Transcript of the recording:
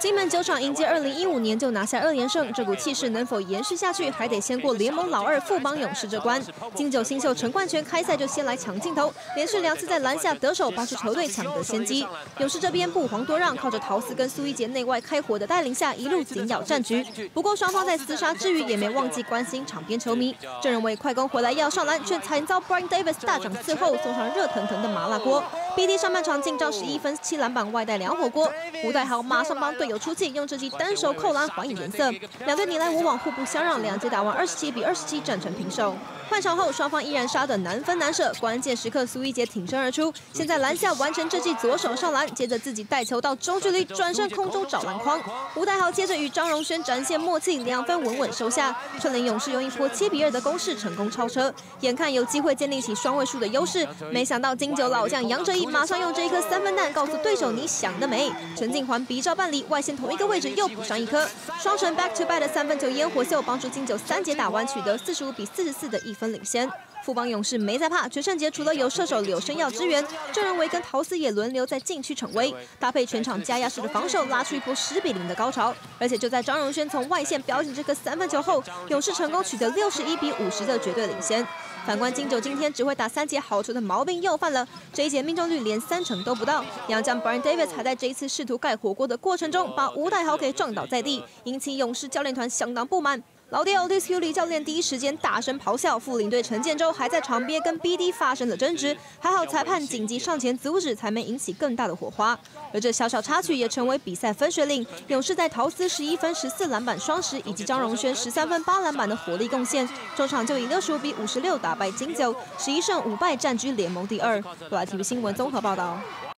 金门9场迎接2015年就拿下2连胜，这股气势能否延续下去，还得先过联盟老二富邦勇士这关。金9新秀陈冠全开赛就先来抢镜头，连续2次在篮下得手，帮助球队抢得先机。勇士这边不遑多让，靠着陶斯跟苏一杰内外开火的带领下，一路紧咬战局。不过双方在厮杀之余，也没忘记关心场边球迷。郑仁伟快攻回来要上篮，却惨遭 Brian Davis 大掌伺候，送上热腾腾的麻辣锅。BD 上半场进账11分7篮板，外带2火锅。吴岱豪马上帮队友出气，用这记单手扣篮还以颜色。两队你来我往，互不相让，2节打完27比27战成平手。换场后，双方依然杀得难分难舍，关键时刻苏一杰挺身而出，先在篮下完成这记左手上篮，接着自己带球到中距离，转身空中找篮筐。吴岱豪接着与张荣轩展现默契，2分稳稳收下。率领勇士用一波7比2的攻势成功超车，眼看有机会建立起双位数的优势，没想到金9老将杨哲一马上用这一颗3分弹告诉对手你想得美。陈静环比照办理，外线同一个位置又补上一颗，双城 back to back 的3分球烟火秀帮助金9 3节打完取得45比44的1分领先。富邦勇士没在怕，决胜节除了有射手柳生耀支援，郑仁伟跟陶斯也轮流在禁区逞威，搭配全场加压式的防守，拉出一波10比0的高潮。而且就在张荣轩从外线表演这颗3分球后，勇士成功取得61比50的绝对领先。反观金9今天只会打3节好球的毛病又犯了，这一节命中率连30%都不到。洋将 Brian Davis 还在这一次试图盖火锅的过程中，把吴岱豪给撞倒在地，引起勇士教练团相当不满。老爹 Otis Hurley 教练第一时间大声咆哮，副领队陈建州还在场边跟 BD 发生了争执，还好裁判紧急上前阻止，才没引起更大的火花。而这小小插曲也成为比赛分水岭，勇士在陶斯11分14篮板双10，以及张荣轩13分8篮板的火力贡献，中场就以65比56打败金9，11胜5败占据联盟第2。国来 TV 新闻综合报道。